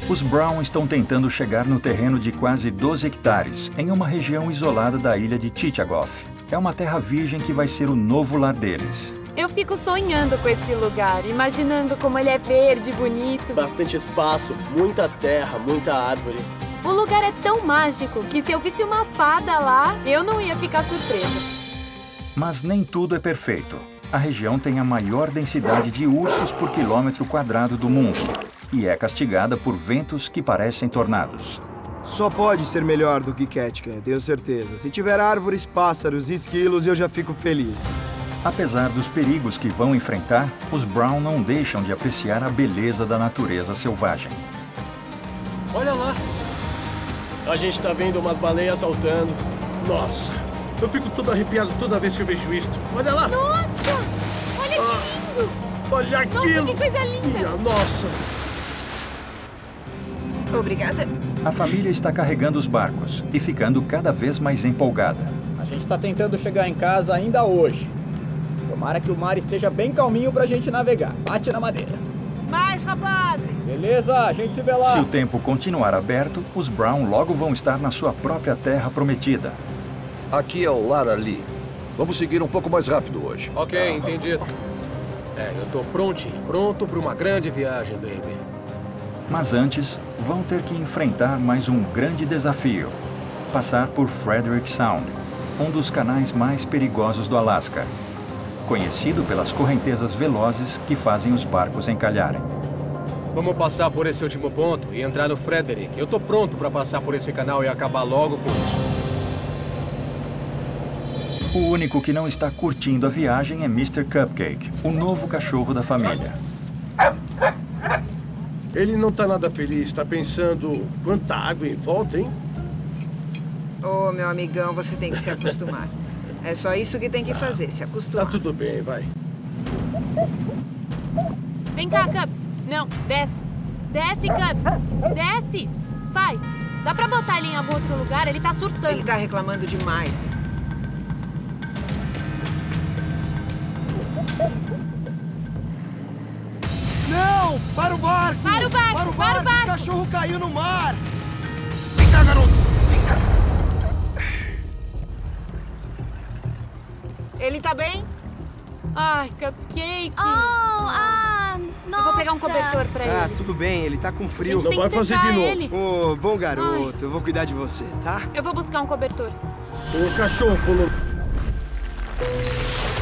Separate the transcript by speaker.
Speaker 1: Os Brown estão tentando chegar no terreno de quase 12 hectares, em uma região isolada da ilha de Tchitchagoff. É uma terra virgem que vai ser o novo lar deles.
Speaker 2: Eu fico sonhando com esse lugar, imaginando como ele é verde, bonito.
Speaker 3: Bastante espaço, muita terra, muita árvore.
Speaker 2: O lugar é tão mágico que se eu visse uma fada lá, eu não ia ficar surpresa.
Speaker 1: Mas nem tudo é perfeito. A região tem a maior densidade de ursos por quilômetro quadrado do mundo e é castigada por ventos que parecem tornados.
Speaker 4: Só pode ser melhor do que Ketchikan, eu tenho certeza. Se tiver árvores, pássaros e esquilos, eu já fico feliz.
Speaker 1: Apesar dos perigos que vão enfrentar, os Brown não deixam de apreciar a beleza da natureza selvagem.
Speaker 3: Olha lá! A gente tá vendo umas baleias saltando. Nossa, eu fico todo arrepiado toda vez que eu vejo isto. Olha lá!
Speaker 2: Nossa! Olha que lindo!
Speaker 3: Olha aquilo!
Speaker 2: Nossa, que coisa linda!
Speaker 3: Minha nossa!
Speaker 5: Obrigada.
Speaker 1: A família está carregando os barcos e ficando cada vez mais empolgada.
Speaker 6: A gente está tentando chegar em casa ainda hoje. Tomara que o mar esteja bem calminho pra gente navegar. Bate na madeira.
Speaker 5: Mais, rapazes!
Speaker 6: Beleza, a gente se vê lá.
Speaker 1: Se o tempo continuar aberto, os Brown logo vão estar na sua própria terra prometida.
Speaker 7: Aqui é o Lar Ali. Vamos seguir um pouco mais rápido hoje.
Speaker 8: Ok, entendido. Eu tô pronto para uma grande viagem, baby.
Speaker 1: Mas antes, vão ter que enfrentar mais um grande desafio. Passar por Frederick Sound, um dos canais mais perigosos do Alasca. Conhecido pelas correntezas velozes que fazem os barcos encalharem.
Speaker 8: Vamos passar por esse último ponto e entrar no Frederick. Eu tô pronto para passar por esse canal e acabar logo com isso.
Speaker 1: O único que não está curtindo a viagem é Mr. Cupcake, o novo cachorro da família.
Speaker 3: Ele não tá nada feliz, tá pensando quanta água em volta, hein?
Speaker 5: Ô, meu amigão, você tem que se acostumar. É só isso que tem que fazer, se acostumar.
Speaker 3: Tá tudo bem, vai.
Speaker 2: Vem cá, Cup. Não, desce. Desce, Cup. Desce. Vai. Dá pra botar ele em algum outro lugar? Ele tá surtando.
Speaker 5: Ele tá reclamando demais.
Speaker 4: Não! Para o barco!
Speaker 2: Para o barco!
Speaker 4: Para o
Speaker 2: Para o barco!
Speaker 4: O cachorro caiu no mar!
Speaker 7: Vem cá, garoto! Vem cá!
Speaker 5: Ele tá bem?
Speaker 2: Ai, Cupcake.
Speaker 9: Nossa.
Speaker 2: Eu vou pegar um cobertor pra ele.
Speaker 4: Ah, tudo bem, ele tá com frio.
Speaker 2: A gente
Speaker 3: Não
Speaker 2: tem
Speaker 3: vai
Speaker 2: que
Speaker 3: fazer
Speaker 2: secar
Speaker 3: de novo.
Speaker 2: ele.
Speaker 4: Ô, bom garoto, eu vou cuidar de você, tá?
Speaker 2: Eu vou buscar um cobertor.
Speaker 3: O cachorro pulou.